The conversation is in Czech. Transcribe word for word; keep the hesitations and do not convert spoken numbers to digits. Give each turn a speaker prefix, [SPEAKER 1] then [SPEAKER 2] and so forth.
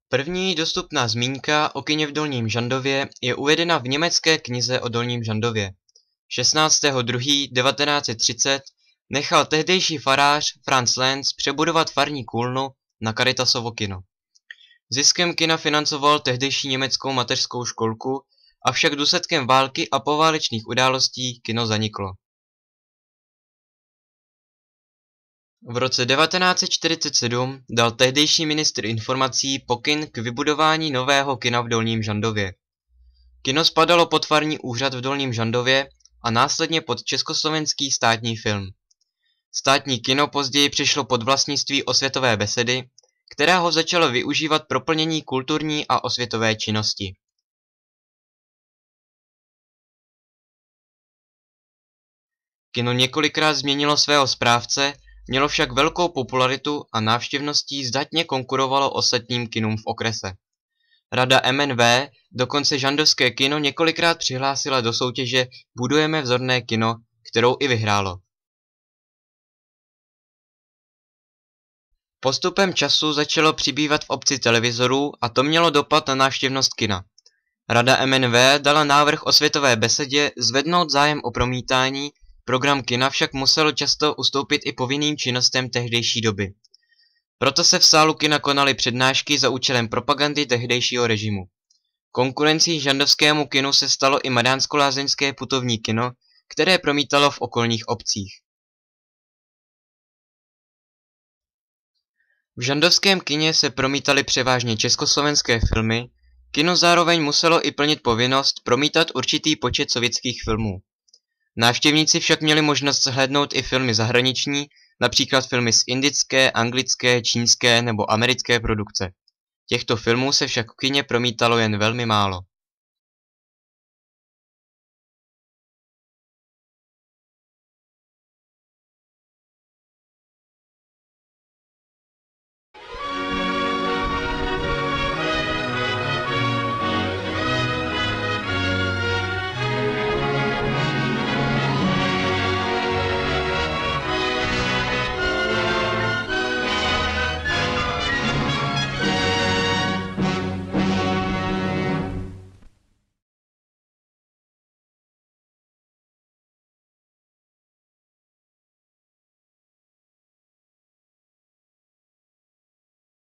[SPEAKER 1] První dostupná zmínka o kině v Dolním Žandově je uvedena v německé knize o Dolním Žandově. šestnáctého druhého devatenáct set třicet nechal tehdejší farář Franz Lenz přebudovat farní kůlnu na Caritasovo kino. Ziskem kina financoval tehdejší německou mateřskou školku, avšak důsledkem války a poválečných událostí kino zaniklo. V roce devatenáct set čtyřicet sedm dal tehdejší ministr informací pokyn k vybudování nového kina v Dolním Žandově. Kino spadalo pod farní úřad v Dolním Žandově a následně pod Československý státní film. Státní kino později přešlo pod vlastnictví Osvětové besedy, která ho začala využívat pro plnění kulturní a osvětové činnosti. Kino několikrát změnilo svého správce, mělo však velkou popularitu a návštěvností zdatně konkurovalo ostatním kinům v okrese. Rada M N V dokonce žandovské kino několikrát přihlásila do soutěže Budujeme vzorné kino, kterou i vyhrálo. Postupem času začalo přibývat v obci televizorů a to mělo dopad na návštěvnost kina. Rada M N V dala návrh Osvětové besedě zvednout zájem o promítání, program kina však musel často ustoupit i povinným činnostem tehdejší doby. Proto se v sálu kina konaly přednášky za účelem propagandy tehdejšího režimu. Konkurencí žandovskému kinu se stalo i madánsko-lázeňské putovní kino, které promítalo v okolních obcích. V žandovském kině se promítaly převážně československé filmy, kino zároveň muselo i plnit povinnost promítat určitý počet sovětských filmů. Návštěvníci však měli možnost zhlédnout i filmy zahraniční, například filmy z indické, anglické, čínské nebo americké produkce. Těchto filmů se však v kině promítalo jen velmi málo.